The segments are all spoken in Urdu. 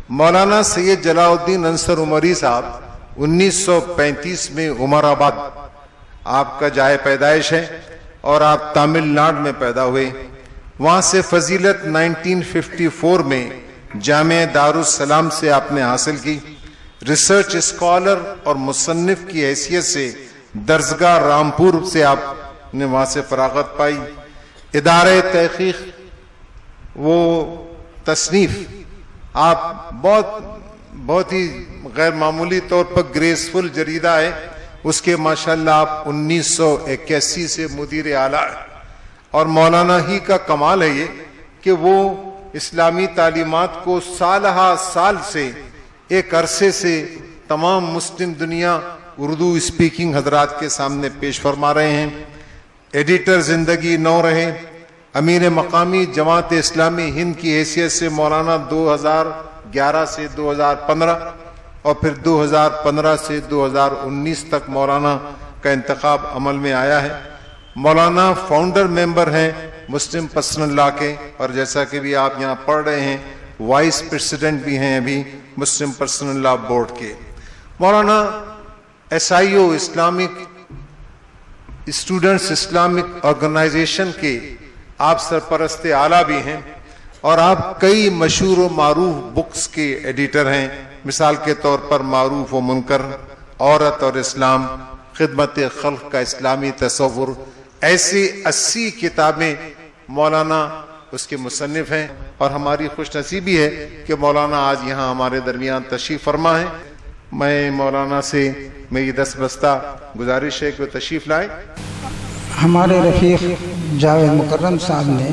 مولانا سید جلال الدین انصر عمری صاحب 1935 میں عمر آباد آپ کا جائے پیدائش ہے اور آپ تامل ناڈو میں پیدا ہوئے. وہاں سے فضیلت 1954 میں جامعہ دارالسلام سے آپ نے حاصل کی. ریسرچ اسکالر اور مصنف کی حیثیت سے درسگاہ رامپور سے آپ نے وہاں سے فراغت پائی. ادارہ تحقیق وہ تصنیف آپ بہت ہی غیر معمولی طور پر گریسفل جریدہ ہے اس کے ماشاءاللہ آپ 1981 سے مدیر اعلیٰ. اور مولانا ہی کا کمال ہے یہ کہ وہ اسلامی تعلیمات کو سالہ سال سے ایک عرصے سے تمام مسلم دنیا اردو اسپیکنگ حضرات کے سامنے پیش فرما رہے ہیں. ایڈیٹر زندگی نو رہے. امیر مقامی جماعت اسلامی ہند کی حیثیت سے مولانا 2011 سے 2015 اور پھر 2015 سے 2019 تک مولانا کا انتخاب عمل میں آیا ہے. مولانا فاؤنڈر ممبر ہیں مسلم پرسنل لا کے اور جیسا کہ بھی آپ یہاں پڑھ رہے ہیں وائس پریزیڈنٹ بھی ہیں ابھی مسلم پرسنل لا بورڈ کے. مولانا SIO Islamic students Islamic organisation کے آپ سرپرست اعلیٰ بھی ہیں اور آپ کئی مشہور و معروف بکس کے ایڈیٹر ہیں. مثال کے طور پر معروف و منکر، عورت اور اسلام، خدمت خلق کا اسلامی تصور، ایسی 80 کتابیں مولانا اس کے مصنف ہیں. اور ہماری خوش نصیبی ہے کہ مولانا آج یہاں ہمارے درمیان تشریف فرما ہے. میں مولانا سے میری دستبستہ گزارش ہے کہ وہ تشریف لائے. ہمارے رفیق جاوید مکرم صاحب نے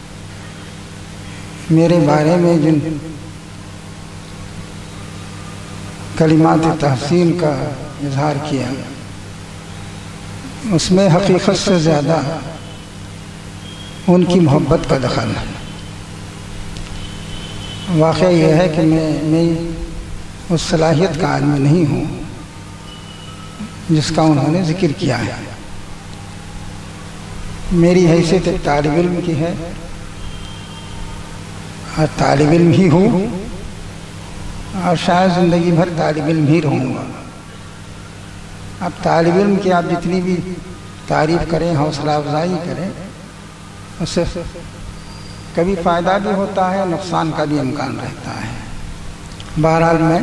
میرے بارے میں جن کلمات تحسین کا اظہار کیا اس میں حقیقت سے زیادہ ان کی محبت کا دخل ہے. واقعہ یہ ہے کہ میں اس صلاحیت کا عالم نہیں ہوں جس کا انہوں نے ذکر کیا ہے. میری حیثیت ایک طالب علم کی ہے اور طالب علم ہی ہوں اور شاید زندگی بھر طالب علم ہی رہوں گا. اب طالب علم کی آپ جتنی بھی تعریف کریں، حوصلہ افزائی کریں، اس سے کبھی فائدہ بھی ہوتا ہے، نقصان کا بھی امکان رہتا ہے. بہرحال میں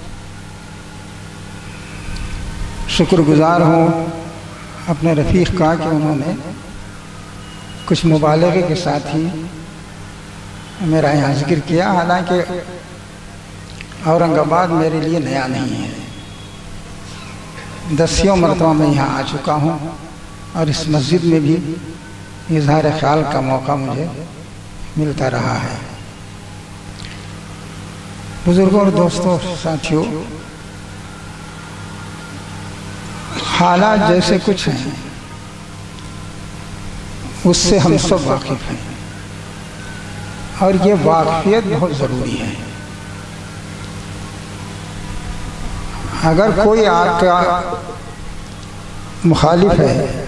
شکر گزار ہوں اپنے رفیق کا کہ انہوں نے کچھ مبالغے کے ساتھ ہی میرا یہاں ذکر کیا. حالانکہ اورنگ آباد میرے لیے نیا نہیں ہے، 10 مرتبہ میں یہاں آ چکا ہوں اور اس مسجد میں بھی اظہار خیال کا موقع مجھے ملتا رہا ہے. بزرگوں اور دوستوں ساتھیوں، حالات جیسے کچھ ہیں اس سے ہم سب واقف ہیں اور یہ واقفیت بہت ضروری ہے. اگر کوئی آپ کا مخالف ہے،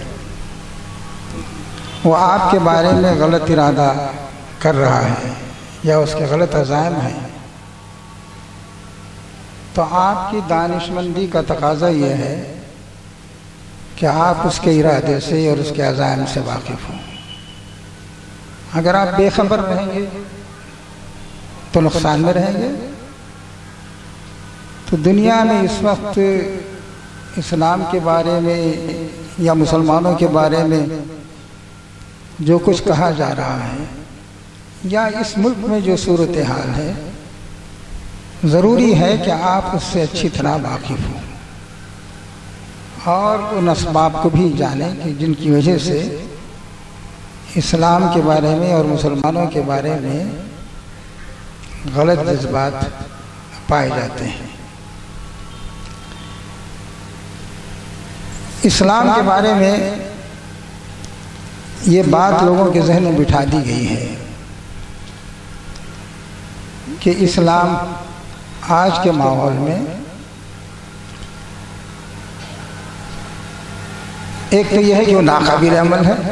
وہ آپ کے بارے میں غلط ارادہ کر رہا ہے یا اس کے غلط عزائم ہیں، تو آپ کی دانش مندی کا تقاضا یہ ہے کہ آپ اس کے ارادے سے اور اس کے عزائم سے واقف ہوں. اگر آپ بے خبر رہیں گے تو نقصان میں رہیں گے. تو دنیا میں اس وقت اسلام کے بارے میں یا مسلمانوں کے بارے میں جو کچھ کہا جا رہا ہے یا اس ملک میں جو صورتحال ہے، ضروری ہے کہ آپ اس سے اچھی طرح واقف ہوں اور ان اسباب کو بھی جانیں کہ جن کی وجہ سے اسلام کے بارے میں اور مسلمانوں کے بارے میں غلط جذبات پائے جاتے ہیں. اسلام کے بارے میں یہ بات لوگوں کے ذہن میں بٹھا دی گئی ہے کہ اسلام آج کے ماحول میں ایک تو یہ ہے کہ وہ ناقابل عمل ہے.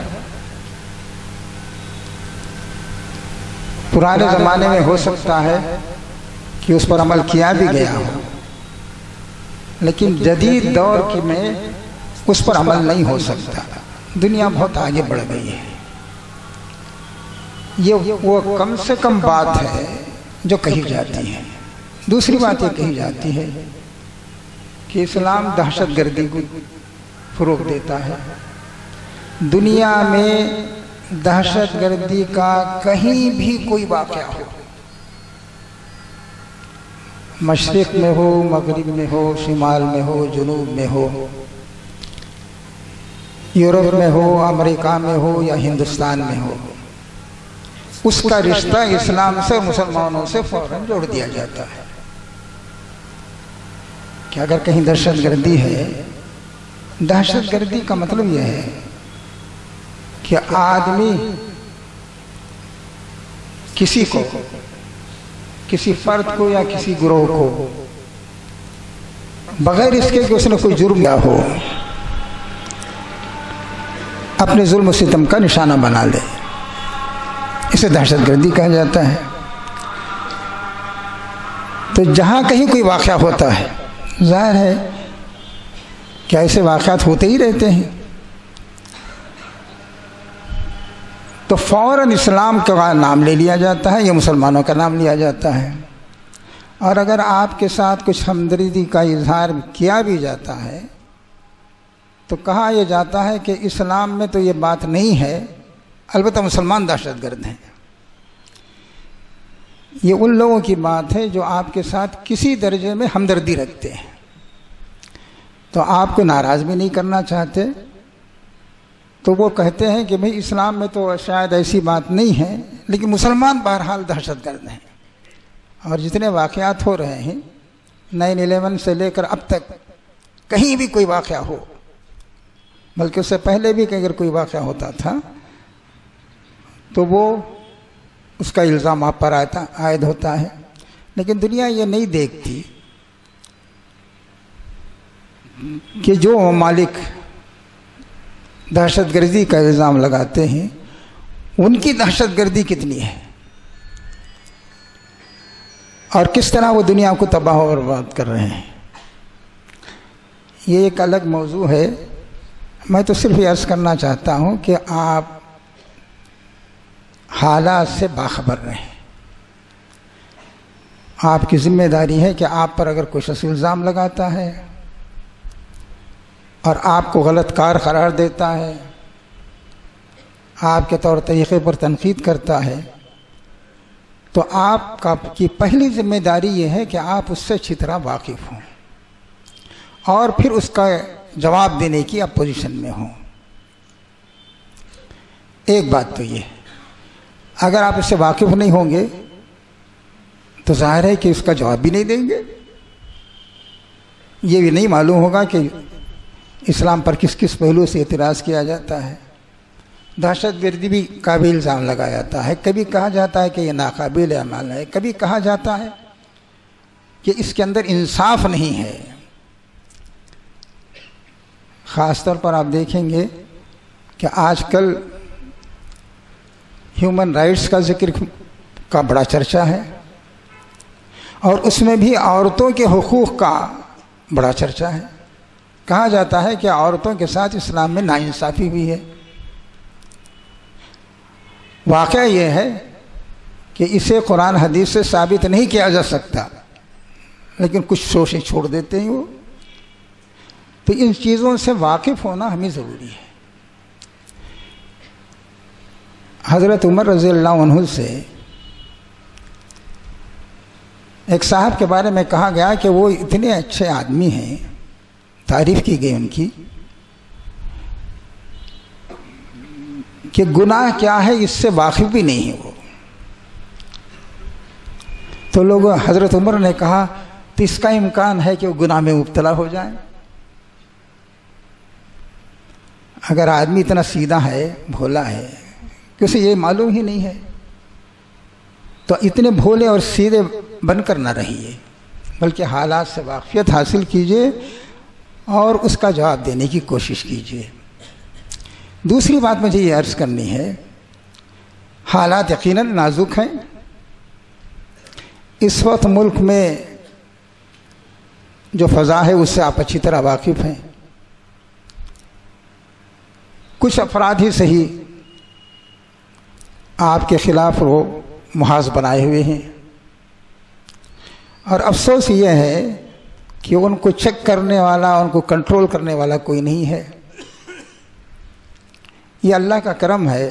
پرانے زمانے میں ہو سکتا ہے کہ اس پر عمل کیا بھی گیا ہو، لیکن جدید دور کے میں اس پر عمل نہیں ہو سکتا. دنیا بہت آگے بڑھ گئی ہے. یہ وہ کم سے کم بات ہے جو کہی جاتی ہے. دوسری بات یہ کہی جاتی ہے کہ اسلام دہشت گردی کو فروغ دیتا ہے. دنیا میں دہشت گردی کا کہیں بھی کوئی واقعہ ہو، مشرق میں ہو، مغرب میں ہو، شمال میں ہو، جنوب میں ہو، یورپ میں ہو، امریکہ میں ہو یا ہندوستان میں ہو، اس کا رشتہ اسلام سے، مسلمانوں سے فوراً جوڑ دیا جاتا ہے. کہ اگر کہیں دہشت گردی ہے، دہشت گردی کا مطلب یہ ہے کہ آدمی کسی کو، کسی فرد کو یا کسی گروہ کو بغیر اس کے کہ اس نے کوئی جرم کیا ہو اپنے ظلم و ستم کا نشانہ بنا لے، اسے دہشت گردی کہا جاتا ہے. تو جہاں کہیں کوئی واقعہ ہوتا ہے، ظاہر ہے کہ ایسے واقعات ہوتے ہی رہتے ہیں، تو فوراً اسلام کا نام لے لیا جاتا ہے یا مسلمانوں کا نام لیا جاتا ہے. اور اگر آپ کے ساتھ کچھ ہمدردی کا اظہار کیا بھی جاتا ہے تو کہا یہ جاتا ہے کہ اسلام میں تو یہ بات نہیں ہے، البتہ مسلمان دہشت گرد ہیں. یہ ان لوگوں کی بات ہے جو آپ کے ساتھ کسی درجے میں ہمدردی رکھتے ہیں، تو آپ کو ناراض بھی نہیں کرنا چاہتے، تو وہ کہتے ہیں کہ بھئی اسلام میں تو شاید ایسی بات نہیں ہے، لیکن مسلمان بہرحال دہشت گرد ہیں. اور جتنے واقعات ہو رہے ہیں 9/11 سے لے کر اب تک، کہیں بھی کوئی واقعہ ہو، بلکہ اس سے پہلے بھی کہ اگر کوئی واقعہ ہوتا تھا تو وہ اس کا الزام آپ پر عائد ہوتا ہے. لیکن دنیا یہ نہیں دیکھتی کہ جو ممالک دہشت گردی کا الزام لگاتے ہیں ان کی دہشت گردی کتنی ہے اور کس طرح وہ دنیا کو تباہ و برباد کر رہے ہیں. یہ ایک الگ موضوع ہے. میں تو صرف یہ عرض کرنا چاہتا ہوں کہ آپ حالات سے باخبر رہیں. آپ کی ذمہ داری ہے کہ آپ پر اگر کوئی شخص الزام لگاتا ہے اور آپ کو غلط کار قرار دیتا ہے، آپ کے طور طریقے پر تنقید کرتا ہے، تو آپ کی پہلی ذمہ داری یہ ہے کہ آپ اس سے اچھی طرح واقف ہوں اور پھر اس کا جواب دینے کی آپ پوزیشن میں ہوں. ایک بات تو یہ، اگر آپ اس سے واقف نہیں ہوں گے تو ظاہر ہے کہ اس کا جواب بھی نہیں دیں گے. یہ بھی نہیں معلوم ہوگا کہ اسلام پر کس کس پہلو سے اعتراض کیا جاتا ہے. دہشت گردی بھی قابل الزام لگایا جاتا ہے. کبھی کہا جاتا ہے کہ یہ ناقابل عمل ہے، کبھی کہا جاتا ہے کہ اس کے اندر انصاف نہیں ہے. خاص طور پر آپ دیکھیں گے کہ آج کل ہیومن رائٹس کا ذکر کا بڑا چرچا ہے اور اس میں بھی عورتوں کے حقوق کا بڑا چرچا ہے. کہا جاتا ہے کہ عورتوں کے ساتھ اسلام میں ناانصافی ہوئی ہے. واقعہ یہ ہے کہ اسے قرآن حدیث سے ثابت نہیں کیا جا سکتا، لیکن کچھ سوچیں چھوڑ دیتے ہیں وہ. تو ان چیزوں سے واقف ہونا ہمیں ضروری ہے. حضرت عمر رضی اللہ عنہ سے ایک صاحب کے بارے میں کہا گیا کہ وہ اتنے اچھے آدمی ہیں، تعریف کی گئی ان کی، کہ گناہ کیا ہے اس سے واقف بھی نہیں ہے وہ. تو لوگ حضرت عمر نے کہا تو اس کا امکان ہے کہ وہ گناہ میں مبتلا ہو جائیں. اگر آدمی اتنا سیدھا ہے، بھولا ہے کہ اسے یہ معلوم ہی نہیں ہے، تو اتنے بھولے اور سیدھے بن کر نہ رہیے، بلکہ حالات سے واقفیت حاصل کیجیے اور اس کا جواب دینے کی کوشش کیجیے. دوسری بات مجھے یہ عرض کرنی ہے، حالات یقیناً نازک ہیں. اس وقت ملک میں جو فضا ہے اس سے آپ اچھی طرح واقف ہیں. کچھ افراد ہی صحیح آپ کے خلاف وہ محاذ بنائے ہوئے ہیں، اور افسوس یہ ہے کہ ان کو چیک کرنے والا، ان کو کنٹرول کرنے والا کوئی نہیں ہے. یہ اللہ کا کرم ہے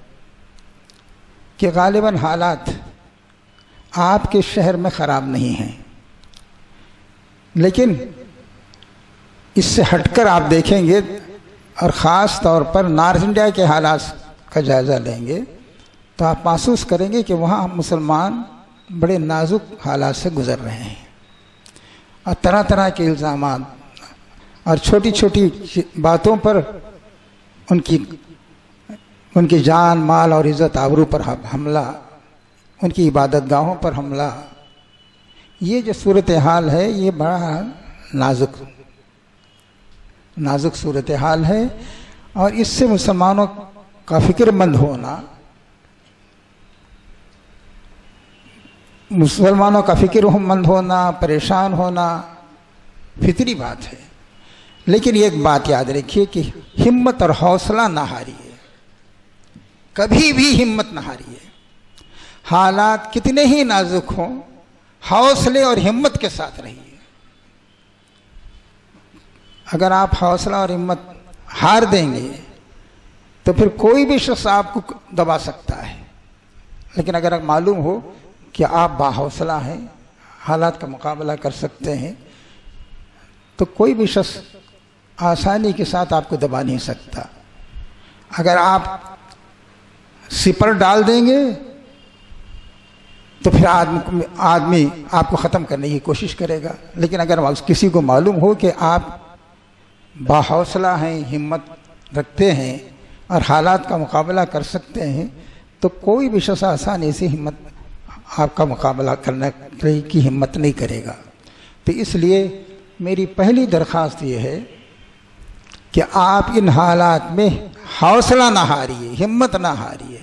کہ غالباً حالات آپ کے شہر میں خراب نہیں ہیں، لیکن اس سے ہٹ کر آپ دیکھیں گے اور خاص طور پر نارتھ انڈیا کے حالات کا جائزہ لیں گے تو آپ محسوس کریں گے کہ وہاں مسلمان بڑے نازک حالات سے گزر رہے ہیں، اور طرح طرح کے الزامات اور چھوٹی چھوٹی باتوں پر ان کی جان، مال اور عزت آبرو پر حملہ، ان کی عبادت گاہوں پر حملہ. یہ جو صورتحال ہے یہ بڑا نازک صورتحال ہے، اور اس سے مسلمانوں کا فکر مند ہونا، پریشان ہونا فطری بات ہے. لیکن ایک بات یاد رکھیے کہ ہمت اور حوصلہ نہ ہاریے، کبھی بھی ہمت نہ ہاریے. حالات کتنے ہی نازک ہوں، حوصلے اور ہمت کے ساتھ رہیے. اگر آپ حوصلہ اور ہمت ہار دیں گے تو پھر کوئی بھی شخص آپ کو دبا سکتا ہے. لیکن اگر معلوم ہو کہ آپ باحوصلہ ہیں، حالات کا مقابلہ کر سکتے ہیں، تو کوئی بھی شخص آسانی کے ساتھ آپ کو دبا نہیں سکتا. اگر آپ سپر ڈال دیں گے تو پھر آدمی آپ کو ختم کرنے کی کوشش کرے گا. لیکن اگر کسی کو معلوم ہو کہ آپ باحوصلہ ہیں، ہمت رکھتے ہیں اور حالات کا مقابلہ کر سکتے ہیں، تو کوئی بھی شخص آسانی سے آپ کا مقابلہ کرنے کی ہمت نہیں کرے گا. تو اس لیے میری پہلی درخواست یہ ہے کہ آپ ان حالات میں حوصلہ نہ ہاریے، ہمت نہ ہاریے.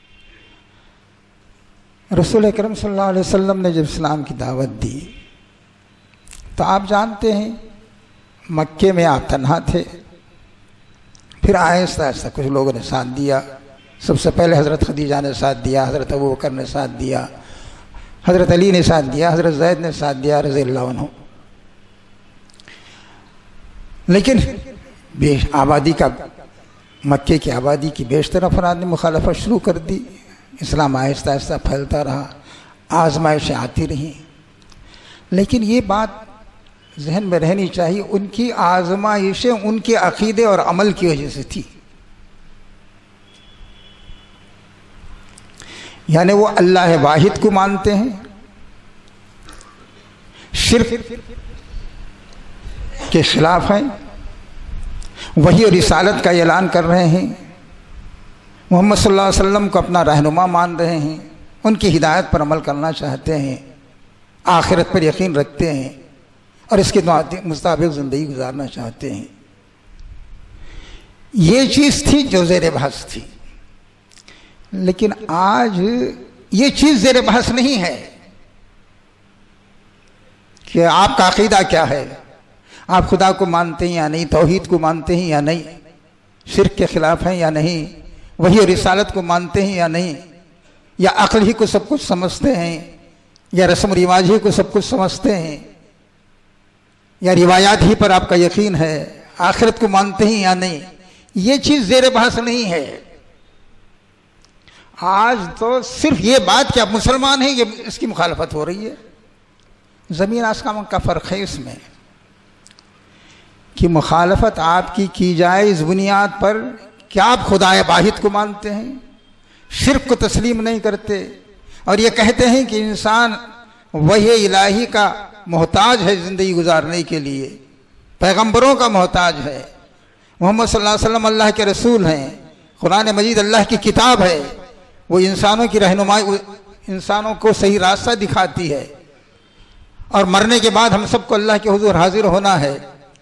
رسول اکرم صلی اللہ علیہ وسلم نے جب اسلام کی دعوت دی تو آپ جانتے ہیں مکے میں آپ تنہا تھے، پھر آہستہ آہستہ کچھ لوگوں نے ساتھ دیا. سب سے پہلے حضرت خدیجہ نے ساتھ دیا، حضرت ابوبکر نے ساتھ دیا، حضرت علی نے ساتھ دیا، حضرت زید نے ساتھ دیا رضی اللہ عنہ. لیکن مکے کی آبادی کی بیشتر افراد نے مخالفت شروع کر دی. اسلام آہستہ آہستہ پھیلتا رہا، آزمائشیں آتی رہیں. لیکن یہ بات ذہن میں رہنی چاہیے، ان کی آزمائشیں ان کے عقیدے اور عمل کی وجہ سے تھی. یعنی وہ اللہ واحد کو مانتے ہیں، شرک کے خلاف ہیں، وحی اور رسالت کا اعلان کر رہے ہیں، محمد صلی اللہ علیہ وسلم کو اپنا رہنما مان رہے ہیں، ان کی ہدایت پر عمل کرنا چاہتے ہیں، آخرت پر یقین رکھتے ہیں اور اس کے مطابق زندگی گزارنا چاہتے ہیں. یہ چیز تھی جو زیر بحث تھی. لیکن آج یہ چیز زیر بحث نہیں ہے کہ آپ کا عقیدہ کیا ہے، آپ خدا کو مانتے ہیں یا نہیں، توحید کو مانتے ہیں یا نہیں، شرک کے خلاف ہیں یا نہیں، وحی اور رسالت کو مانتے ہیں یا نہیں، یا عقل ہی کو سب کچھ سمجھتے ہیں، یا رسم و رواج ہی کو سب کچھ سمجھتے ہیں، یا روایات ہی پر آپ کا یقین ہے، آخرت کو مانتے ہیں یا نہیں. یہ چیز زیر بحث نہیں ہے. آج تو صرف یہ بات کہ آپ مسلمان ہیں یہ اس کی مخالفت ہو رہی ہے. زمین آسمان کا فرق ہے اس میں کہ مخالفت آپ کی جائے اس بنیاد پر کہ آپ خدائے واحد کو مانتے ہیں، شرک کو تسلیم نہیں کرتے، اور یہ کہتے ہیں کہ انسان وحی الہی کا محتاج ہے زندگی گزارنے کے لیے، پیغمبروں کا محتاج ہے، محمد صلی اللہ علیہ وسلم اللہ کے رسول ہیں، قرآن مجید اللہ کی کتاب ہے، وہ انسانوں کی رہنمائی، انسانوں کو صحیح راستہ دکھاتی ہے، اور مرنے کے بعد ہم سب کو اللہ کے حضور حاضر ہونا ہے.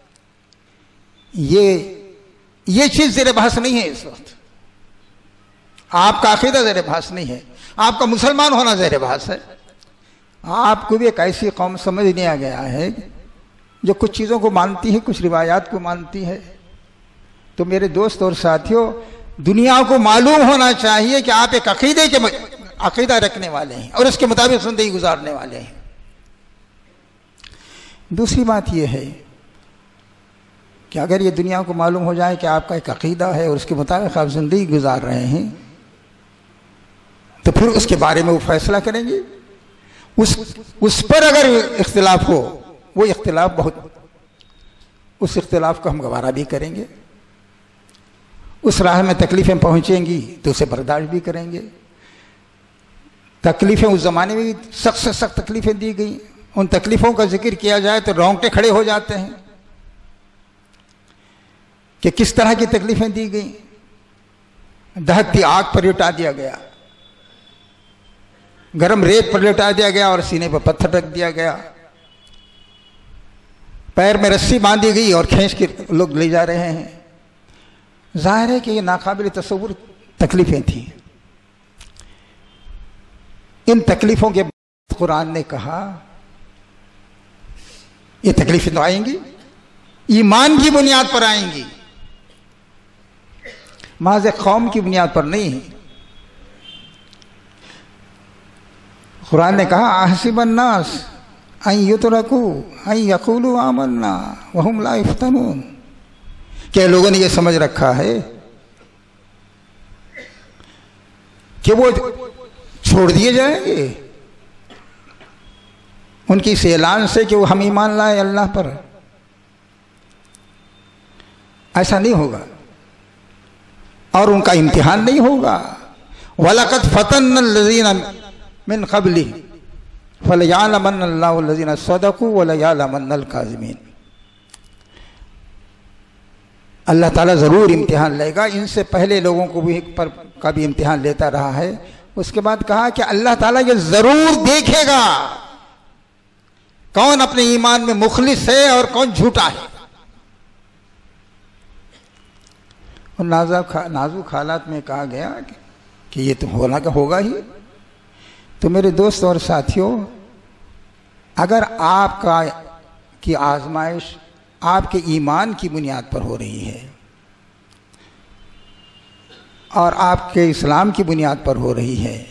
یہ چیز زیر بحث نہیں ہے. اس وقت آپ کا عقیدہ زیر بحث نہیں ہے، آپ کا مسلمان ہونا زیر بحث ہے. آپ کو بھی ایک ایسی قوم سمجھ لیا گیا ہے جو کچھ چیزوں کو مانتی ہے، کچھ روایات کو مانتی ہے. تو میرے دوست اور ساتھیوں، دنیا کو معلوم ہونا چاہیے کہ آپ ایک عقیدہ رکھنے والے ہیں اور اس کے مطابق زندگی گزارنے والے ہیں. دوسری بات یہ ہے کہ اگر یہ دنیا کو معلوم ہو جائے کہ آپ کا ایک عقیدہ ہے اور اس کے مطابق آپ زندگی گزار رہے ہیں، تو پھر اس کے بارے میں وہ فیصلہ کریں گے. اس پر اگر اختلاف ہو، وہ اختلاف اس اختلاف کو ہم گوارا بھی کریں گے. اس راہ میں تکلیفیں پہنچیں گی تو اسے برداشت بھی کریں گے. تکلیفیں اس زمانے میں بھی سخت سے سخت تکلیفیں دی گئی. ان تکلیفوں کا ذکر کیا جائے تو رونگٹے کھڑے ہو جاتے ہیں کہ کس طرح کی تکلیفیں دی گئیں. دہکتی آگ پر لٹا دیا گیا، گرم ریت پر لٹا دیا گیا اور سینے پر پتھر رکھ دیا گیا. پیر میں رسی باندھی گئی اور کھینچ کے لوگ لے جا رہے ہیں. ظاہر ہے کہ یہ ناقابل تصور تکلیفیں تھیں. ان تکلیفوں کے بعد قرآن نے کہا یہ تکلیفیں تو آئیں گی، ایمان کی بنیاد پر آئیں گی، محض قوم کی بنیاد پر نہیں. قرآن نے کہا احسب الناس ان یترکوا ان یقولوا آمنا وهم لا یفتنون. کہ لوگوں نے یہ سمجھ رکھا ہے کہ وہ چھوڑ دیے جائیں گے ان کی اس اعلان سے کہ وہ ہم ایمان لائے اللہ پر. ایسا نہیں ہوگا اور ان کا امتحان نہیں ہوگا. وَلَقَدْ فَتَنَّ الَّذِينَ مِنْ قَبْلِهِمْ فَلَيَعْلَمَنَّ اللَّهُ الَّذِينَ صَدَقُوا وَلَيَعْلَمَنَّ الْكَاذِبِينَ. اللہ تعالیٰ ضرور امتحان لے گا. ان سے پہلے لوگوں کو بھی کا بھی امتحان لیتا رہا ہے. اس کے بعد کہا کہ اللہ تعالیٰ یہ ضرور دیکھے گا کون اپنے ایمان میں مخلص ہے اور کون جھوٹا ہے. اور نازک حالات میں کہا گیا کہ یہ تو ہوگا ہی. تو میرے دوست اور ساتھیوں، اگر آپ کی آزمائش آپ کے ایمان کی بنیاد پر ہو رہی ہے اور آپ کے اسلام کی بنیاد پر ہو رہی ہے،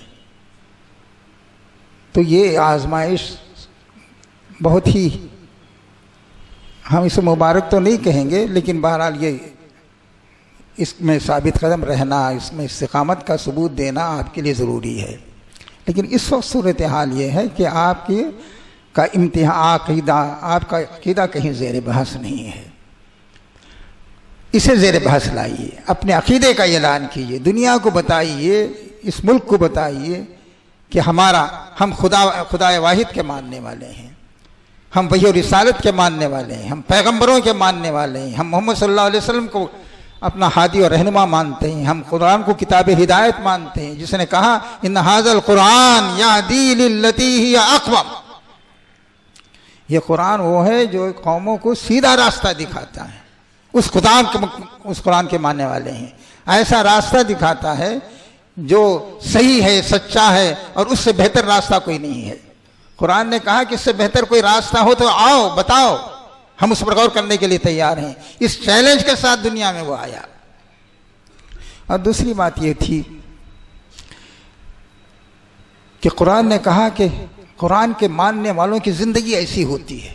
تو یہ آزمائش بہت ہی، ہم اسے مبارک تو نہیں کہیں گے، لیکن بہرحال یہ اس میں ثابت قدم رہنا، اس میں استقامت کا ثبوت دینا آپ کے لیے ضروری ہے. لیکن اس وقت صورتحال یہ ہے کہ آپ کا آپ کا عقیدہ کہیں زیر بحث نہیں ہے. اسے زیر بحث لائیے، اپنے عقیدے کا اعلان کیجیے، دنیا کو بتائیے، اس ملک کو بتائیے کہ ہم خدا واحد کے ماننے والے ہیں، ہم وحی و رسالت کے ماننے والے ہیں، ہم پیغمبروں کے ماننے والے ہیں، ہم محمد صلی اللہ علیہ وسلم کو اپنا ہادی اور رہنما مانتے ہیں، ہم قرآن کو کتاب ہدایت مانتے ہیں، جس نے کہا ان ھذا القرآن یہدی للتی ہی اقوم. یہ قرآن وہ ہے جو قوموں کو سیدھا راستہ دکھاتا ہے. اس قرآن کے ماننے والے ہیں. ایسا راستہ دکھاتا ہے جو صحیح ہے، سچا ہے، اور اس سے بہتر راستہ کوئی نہیں ہے. قرآن نے کہا کہ اس سے بہتر کوئی راستہ ہو تو آؤ بتاؤ، ہم اس پر غور کرنے کے لیے تیار ہیں. اس چیلنج کے ساتھ دنیا میں وہ آیا. اور دوسری بات یہ تھی کہ قرآن نے کہا کہ قرآن کے ماننے والوں کی زندگی ایسی ہوتی ہے.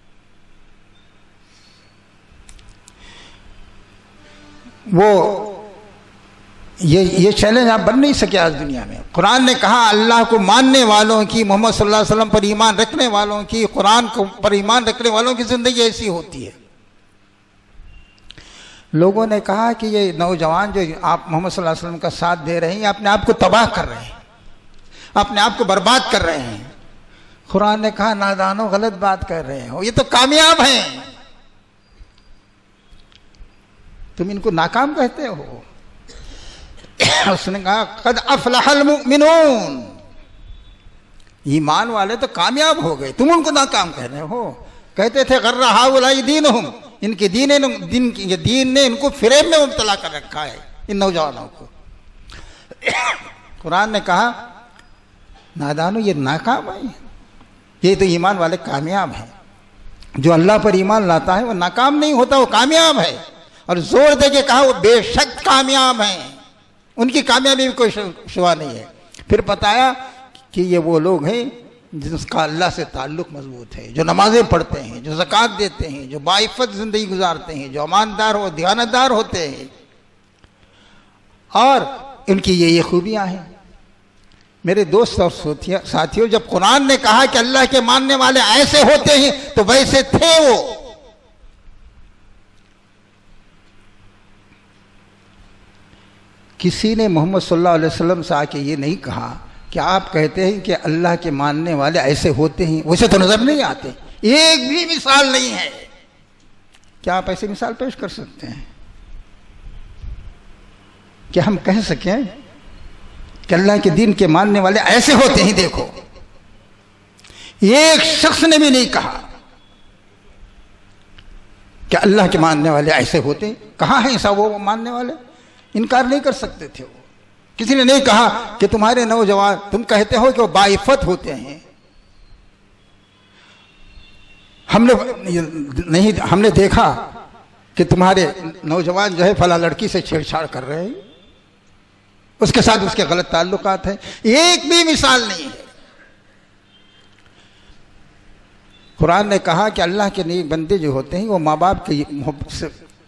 یہ چیلنج آپ بن نہیں سکے آج دنیا میں. قرآن نے کہا اللہ کو ماننے والوں کی، محمد صلی اللہ علیہ وسلم پر ایمان رکھنے والوں کی، قرآن پر ایمان رکھنے والوں کی زندگی ایسی ہوتی ہے. لوگوں نے کہا کہ یہ نوجوان جو آپ محمد صلی اللہ علیہ وسلم کا ساتھ دے رہے ہیں، اپنے آپ کو تباہ کر رہے ہیں، اپنے آپ کو برباد کر رہے ہیں. قرآن نے کہا نادانوں، غلط بات کر رہے ہو، یہ تو کامیاب ہیں، تم ان کو ناکام کہتے ہو. اس نے کہا قد افلح المؤمنون، ایمان والے تو کامیاب ہو گئے، تم ان کو ناکام کہہ رہے ہو. کہتے تھے غر ہؤلاء دینہم، ان کے دین نے ان کو فریب میں مبتلا کر رکھا ہے، ان نوجوانوں کو. قرآن نے کہا نادانو، یہ ناکام ہیں، یہ تو ایمان والے کامیاب ہیں. جو اللہ پر ایمان لاتا ہے وہ ناکام نہیں ہوتا، وہ کامیاب ہے. اور زور دے کے کہا وہ بے شک کامیاب ہیں، ان کی کامیابی میں کوئی شبہ نہیں ہے. پھر بتایا کہ یہ وہ لوگ ہیں جس کا اللہ سے تعلق مضبوط ہے، جو نمازیں پڑھتے ہیں، جو زکوٰۃ دیتے ہیں، جو باعفت زندگی گزارتے ہیں، جو اماندار و دیانتدار ہوتے ہیں. اور ان کی یہ خوبیاں ہیں. میرے دوست اور ساتھیوں، جب قرآن نے کہا کہ اللہ کے ماننے والے ایسے ہوتے ہیں تو ویسے تھے وہ. کسی نے محمد صلی اللہ علیہ وسلم سے آ کے یہ نہیں کہا کہ آپ کہتے ہیں کہ اللہ کے ماننے والے ایسے ہوتے ہیں، ویسے تو نظر نہیں آتے. ایک بھی مثال نہیں ہے. کیا آپ ایسی مثال پیش کر سکتے ہیں کہ ہم کہہ سکیں کہ اللہ کے دین کے ماننے والے ایسے ہوتے ہیں؟ دیکھو، ایک شخص نے بھی نہیں کہا کہ اللہ کے ماننے والے ایسے ہوتے ہیں. کہاں ہیں ایسا وہ ماننے والے؟ انکار نہیں کر سکتے تھے وہ. کسی نے نہیں کہا کہ تمہارے نوجوان، تم کہتے ہو کہ وہ باعفت ہوتے ہیں، ہم نے دیکھا کہ تمہارے نوجوان جو ہے فلاں لڑکی سے چھیڑ چھاڑ کر رہے ہیں، اس کے ساتھ اس کے غلط تعلقات ہیں. ایک بھی مثال نہیں ہے. قرآن نے کہا کہ اللہ کے نیک بندے جو ہوتے ہیں وہ ماں باپ کی محبت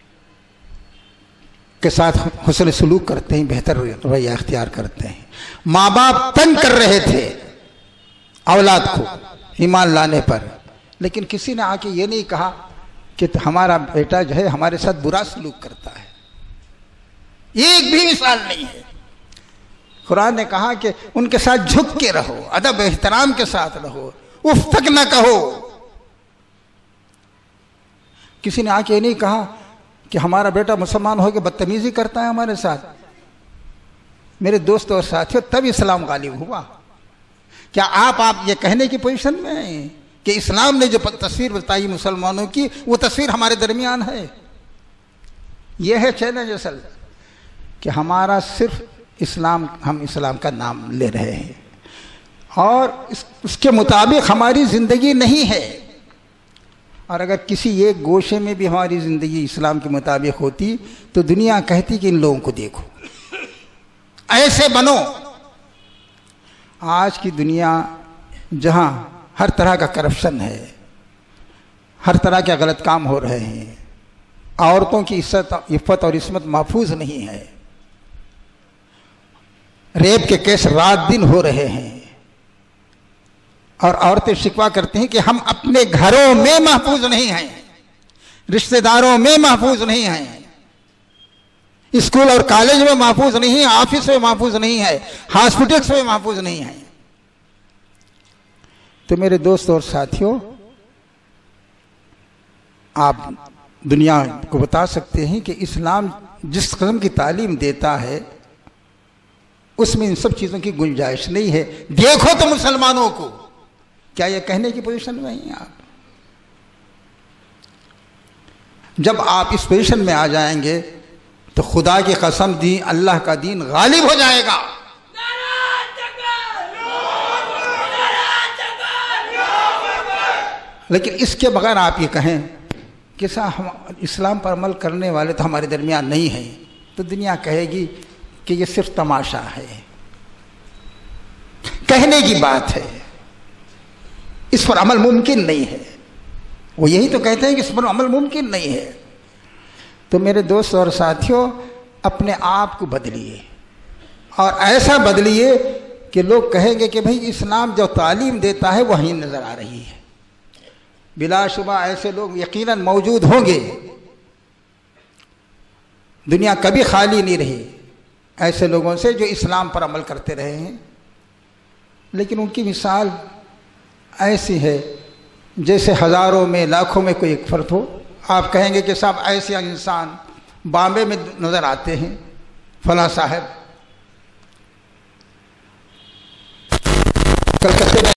کے ساتھ حسن سلوک کرتے ہیں، بہتر رویہ اختیار کرتے ہیں. ماں باپ تنگ کر رہے تھے اولاد کو ایمان لانے پر، لیکن کسی نے آ کے یہ نہیں کہا کہ ہمارا بیٹا جو ہے ہمارے ساتھ برا سلوک کرتا ہے. ایک بھی مثال نہیں ہے. قرآن نے کہا کہ ان کے ساتھ جھک کے رہو، ادب احترام کے ساتھ رہو، اف تک نہ کہو. کسی نے آ کے یہ نہیں کہا کہ ہمارا بیٹا مسلمان ہو کے بدتمیزی کرتا ہے ہمارے ساتھ. میرے دوست اور ساتھیوں، تب اسلام غالب ہوا. کیا آپ یہ کہنے کی پوزیشن میں ہیں کہ اسلام نے جو تصویر بتائی مسلمانوں کی وہ تصویر ہمارے درمیان ہے؟ یہ ہے چیلنج اصل، کہ ہمارا صرف ہم اسلام کا نام لے رہے ہیں اور اس کے مطابق ہماری زندگی نہیں ہے. اور اگر کسی ایک گوشے میں بھی ہماری زندگی اسلام کے مطابق ہوتی تو دنیا کہتی کہ ان لوگوں کو دیکھو، ایسے بنو. آج کی دنیا جہاں ہر طرح کا کرپشن ہے، ہر طرح کے غلط کام ہو رہے ہیں، عورتوں کی عفت اور عصمت محفوظ نہیں ہے، ریپ کے کیس رات دن ہو رہے ہیں، اور عورتیں شکوہ کرتی ہیں کہ ہم اپنے گھروں میں محفوظ نہیں ہیں، رشتہ داروں میں محفوظ نہیں ہیں، اسکول اور کالج میں محفوظ نہیں ہیں، آفس میں محفوظ نہیں ہے، ہاسپٹلس میں محفوظ نہیں ہیں. تو میرے دوست اور ساتھیوں، آپ دنیا کو بتا سکتے ہیں کہ اسلام جس قسم کی تعلیم دیتا ہے اس میں ان سب چیزوں کی گنجائش نہیں ہے. دیکھو تو مسلمانوں کو. کیا یہ کہنے کی پوزیشن میں ہیں آپ؟ جب آپ اس پوزیشن میں آ جائیں گے تو خدا کی قسم دی اللہ کا دین غالب ہو جائے گا. لیکن اس کے بغیر آپ یہ کہیں کہ ہم اسلام پر عمل کرنے والے تو ہمارے درمیان نہیں ہیں، تو دنیا کہے گی کہ یہ صرف تماشا ہے، کہنے کی بات ہے، اس پر عمل ممکن نہیں ہے. وہ یہی تو کہتے ہیں کہ اس پر عمل ممکن نہیں ہے. تو میرے دوست اور ساتھیوں، اپنے آپ کو بدلیے، اور ایسا بدلیے کہ لوگ کہیں گے کہ بھئی اسلام جو تعلیم دیتا ہے وہی نظر آ رہی ہے. بلا شبہ ایسے لوگ یقیناً موجود ہوں گے. دنیا کبھی خالی نہیں رہی ایسے لوگوں سے جو اسلام پر عمل کرتے رہے ہیں، لیکن ان کی مثال ایسی ہے جیسے ہزاروں میں لاکھوں میں کوئی ایک فرد ہو. آپ کہیں گے کہ صاحب ایسے انسان بامبے میں نظر آتے ہیں، فلاں صاحب کلکتے میں